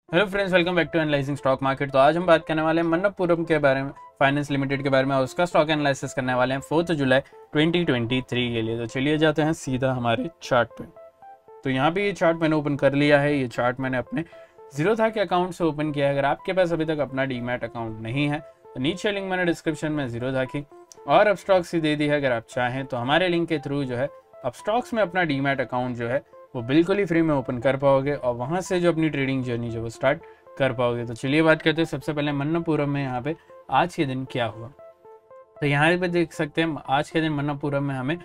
Hello friends, welcome back to analysing stock market. तो आज हम बात करने वाले हैं मन्नप्पुरम के बारे में, फाइनेंस लिमिटेड के बारे में, और उसका स्टॉक एनालिसिस करने वाले हैं 4 जुलाई 2023 के लिए। तो चलिए जाते हैं सीधा हमारे चार्ट पे। तो यहाँ पे ये चार्ट मैंने ओपन कर लिया है। ये चार्ट मैंने अपने जीरोधा के अकाउंट से ओपन किया है। अगर आपके पास अभी तक अपना डीमैट अकाउंट नहीं है तो नीचे लिंक मैंने डिस्क्रिप्शन में जीरोधा की और अपस्टॉक्स की दे दी है। अगर आप चाहें तो हमारे लिंक के थ्रू जो है अपस्टॉक्स में अपना डीमैट अकाउंट जो है वो बिल्कुल ही फ्री में ओपन कर पाओगे और वहाँ से जो अपनी ट्रेडिंग जर्नी जो वो स्टार्ट कर पाओगे। तो चलिए बात करते हैं सबसे पहले मन्नप्पुरम में यहाँ पे आज के दिन क्या हुआ। तो यहाँ पे देख सकते हैं आज के दिन मन्नप्पुरम में हमें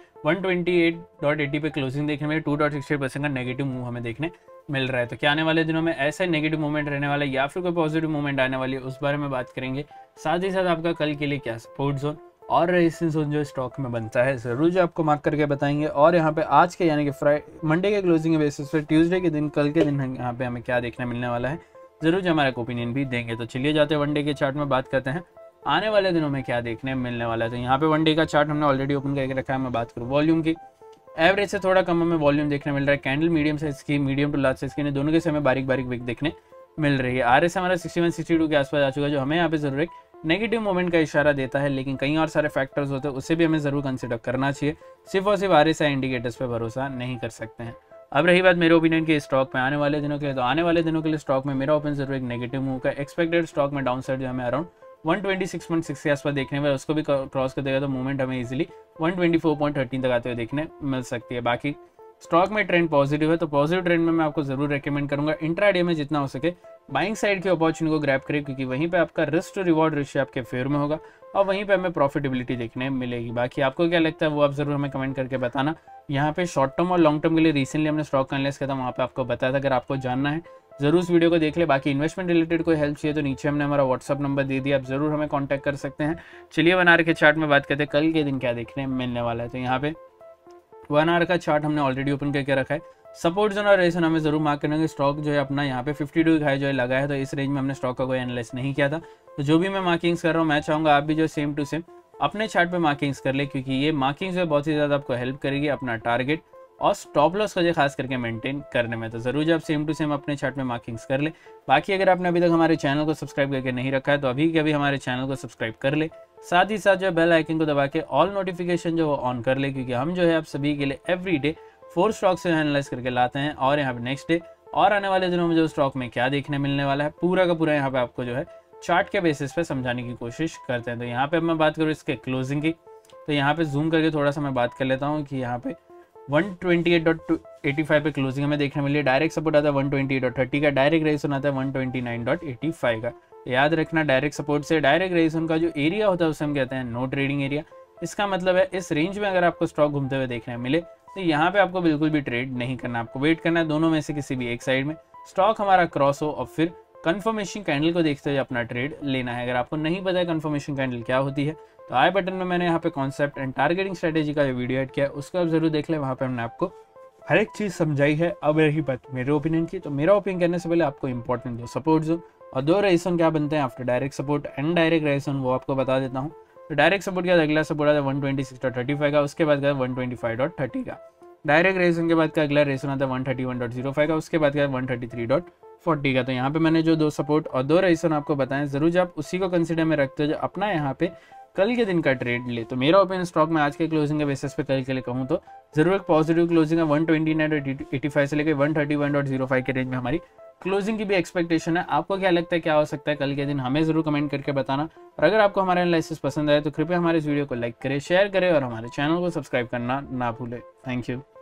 128.80 पे क्लोजिंग देखने में 2.68% का नेगेटिव मूव हमें देखने मिल रहा है। तो क्या आने वाले दिनों में ऐसा नेगेटिव मूवमेंट रहने वाला है या फिर कोई पॉजिटिव मूवमेंट आने वाली है, उस बारे में बात करेंगे। साथ ही साथ आपका कल के लिए क्या सपोर्ट जोन और रेजिस्टेंस जोन जो स्टॉक में बनता है जरूर जो आपको मार्क करके बताएंगे। और यहाँ पे आज के यानी कि मंडे के क्लोजिंग के बेसिस पे ट्यूसडे के दिन, कल के दिन यहाँ पे हमें क्या देखने मिलने वाला है जरूर जो हमारा ओपिनियन भी देंगे। तो चलिए जाते हैं वनडे के चार्ट में बात करते हैं आने वाले दिनों में क्या देखने मिलने वाला है। तो यहाँ पे वनडे का चार्ट हमने ऑलरेडी ओपन करके रखा है। मैं बात करूँ वॉल्यूम की, एवरेज से थोड़ा कम हमें वॉल्यूम देखने मिल रहा है। कैंडल मीडियम साइज की, मीडियम टू लार्ज साइज की, दोनों के समय बारीक बारीक विक देखने मिल रही है। आरएस हमारा 61-62 के आसपास आ चुका है, जो हमें यहाँ पे जरूर एक नेगेटिव मोमेंट का इशारा देता है। लेकिन कई और सारे फैक्टर्स होते हैं, उसे भी हमें जरूर कंसिडर करना चाहिए। सिर्फ और सिर्फ आरएसआई इंडिकेटर्स पे भरोसा नहीं कर सकते हैं। अब रही बात मेरे ओपिनियन के स्टॉक में आने वाले दिनों के लिए, तो आने वाले दिनों के लिए स्टॉक में मेरा ओपिनियन जरूर एक नेगेटिव मूव का एक्सपेक्टेड। स्टॉक में डाउन साइड जो हमें अराउंड 126.6 के आसपास देखने में, उसको भी क्रॉस कर देगा तो मूवमेंट हमें इजीली 124.13 तक आते हुए देखने मिल सकती है। बाकी स्टॉक में ट्रेंड पॉजिटिव है, तो पॉजिटिव ट्रेंड में मैं आपको जरूर रेकमेंड करूंगा इंट्राडे में जितना हो सके बाइंग साइड की अपॉर्चुनिटी को ग्रैब करें, क्योंकि वहीं पे आपका रिस्क टू रिवॉर्ड रेशियो आपके फेवर में होगा और वहीं पे हमें प्रॉफिटेबिलिटी देखने मिलेगी। बाकी आपको क्या लगता है वो आप जरूर हमें कमेंट करके बताना। यहाँ पे शॉर्ट टर्म और लॉन्ग टर्म के लिए रिसेंटली हमने स्टॉक का एनालिसिस किया था, वहाँ पे आपको बताया था। अगर आपको जानना है जरूर उस वीडियो को देख ले। बाकी इन्वेस्टमेंट रिलेटेड कोई हेल्प चाहिए तो नीचे हमने हमारा व्हाट्सअप नंबर दे दिया, आप जरूर हमें कॉन्टैक्ट कर सकते हैं। चलिए 1 आवर के चार्ट में बात करते हैं कल के दिन क्या देखने मिलने वाला है। तो यहाँ पे 1 आवर का चार्ट हमने ऑलरेडी ओपन करके रखा है। सपोर्ट जोन और रेसन हमें जरूर मार्क करना है। स्टॉक जो है अपना यहाँ पे 52 हाई जो है लगा है, तो इस रेंज में हमने स्टॉक का कोई एनालिसिस नहीं किया था। तो जो भी मैं मार्किंग्स कर रहा हूँ, मैं चाहूँगा आप भी जो सेम टू सेम अपने चार्ट पे मार्किंग्स कर ले, क्योंकि ये मार्किंग्स जो बहुत ही ज़्यादा आपको हेल्प करेगी अपना टारगेट और स्टॉप लॉस का जो खास करके मेंटेन करने में। तो जरूर जब सेम टू सेम अपने चार्ट में मार्किंग्स कर ले। बाकी अगर आपने अभी तक हमारे चैनल को सब्सक्राइब करके नहीं रखा है तो अभी के अभी हमारे चैनल को सब्सक्राइब कर ले। साथ ही साथ जो बेल आइकन को दबा के ऑल नोटिफिकेशन जो वो ऑन कर ले, क्योंकि हम जो है आप सभी के लिए एवरी डे 4 स्टॉक से एनालाइज करके लाते हैं। और यहाँ पे नेक्स्ट डे और आने वाले दिनों में जो स्टॉक में क्या देखने मिलने वाला है पूरा का पूरा यहाँ पे आपको जो है चार्ट के बेसिस पे समझाने की कोशिश करते हैं। तो यहाँ पे मैं बात करूँ इसके क्लोजिंग की, तो यहाँ पे जूम करके थोड़ा सा मैं बात कर लेता हूँ कि यहाँ पे 128.85 पे क्लोजिंग हमें देखने मिली है। डायरेक्ट सपोर्ट आता है 128.30 का, डायरेक्ट रेजिस्टेंस आता है 129.85 का। याद रखना डायरेक्ट सपोर्ट से डायरेक्ट रेजिस्टेंस का जो एरिया होता है उसे हम कहते हैं नो ट्रेडिंग एरिया। इसका मतलब है इस रेंज में अगर आपको स्टॉक घूमते हुए देखने मिले तो यहाँ पे आपको बिल्कुल भी ट्रेड नहीं करना, आपको वेट करना है दोनों में से किसी भी एक साइड में स्टॉक हमारा क्रॉस हो और फिर कंफर्मेशन कैंडल को देखते हुए अपना ट्रेड लेना है। अगर आपको नहीं पता है कंफर्मेशन कैंडल क्या होती है तो आई बटन में मैंने यहाँ पे कॉन्सेप्ट एंड टारगेटिंग स्ट्रेटेजी का वीडियो ऐड किया है, उसको आप जरूर देख लें। वहाँ पे हमने आपको हर एक चीज़ समझाई है। अब रही बात मेरे ओपिनियन की, तो मेरा ओपिनियन करने से पहले आपको इंपॉर्टेंट दो सपोर्ट जोन और 2 रेजिस्टेंस क्या बनते हैं after direct support and direct resistance, वो आपको बता देता हूँ। तो डायरेक्ट सपोर्ट का अगला सपोर्ट आता है 126.35 का, उसके बाद का 125.30 का। डायरेक्ट रेजिस्टेंस के बाद का अगला रेजिस्टेंस आता है 131.05 का, उसके बाद का 133.40 का। तो यहाँ पे मैंने जो 2 सपोर्ट और 2 रेजिस्टेंस आपको बताएं, जरूर जब आप उसी को कंसिडर में रखते हो जो अपना यहाँ पे कल के दिन का ट्रेड ले। तो मेरा ओपिनियन स्टॉक में आज के क्लोजिंग के बेसिस पे कल के लिए कहूँ तो जरूर एक पॉजिटिव क्लोजिंग है। 129.85 से लेकर 131.05 के रेंज में हमारी क्लोजिंग की भी एक्सपेक्टेशन है। आपको क्या लगता है क्या हो सकता है कल के दिन, हमें जरूर कमेंट करके बताना। और अगर आपको हमारा एनालिसिस पसंद आए तो कृपया हमारे इस वीडियो को लाइक करें, शेयर करें और हमारे चैनल को सब्सक्राइब करना ना भूलें। Thank you.